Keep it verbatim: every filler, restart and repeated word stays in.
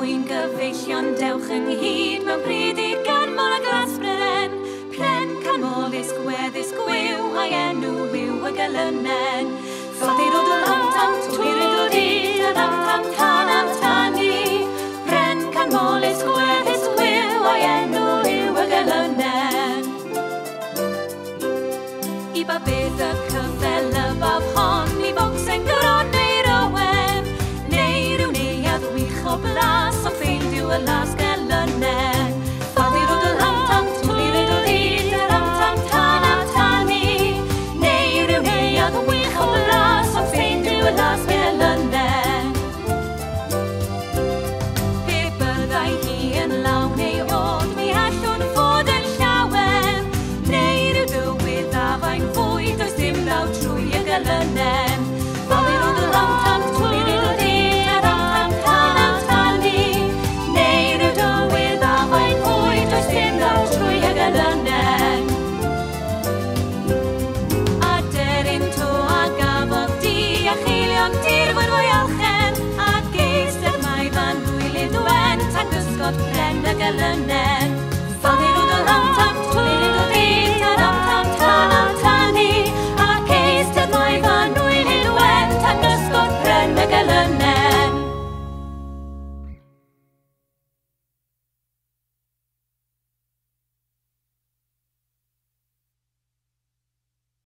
mwyn gyfeillion dewch ynghyd mewn pryd i ganmol a glas bren. Pren canmolus gweddus gwyw a'i enw yw y gelynen. Ffadir o dy lam tam twyr y dod i a lam tam tan am tani. Pren canmolus gweddus gwyw a'i enw yw y gelynen. I ba beth y cyfel y baf hon i bocs yn gron neu'r owen. Neu rhyw neuad wych o blas o ffeind yw y las gelynen. Ffadir o dy lam tam twyr y dod i a lam tam tan am tani. Neu rhyw neuad wych o blas o ffeind yw y las gelynen. Pe byddai hi yn law neu od mi allwn fod yn llawen. Neu rhyw dywydd a fain fwy does dim law trwy y gelynen. Ffadir o dy lam tam twyr y dod i a lam tam tan am tani. Neu rhyw dywydd a fain fwy does dim law trwy y gelynen. A deryn to a gafodd di a cheilion dirwyn o'i alchen. A geisted mai fan hwylydd wen tan gysgod pren y gelynen.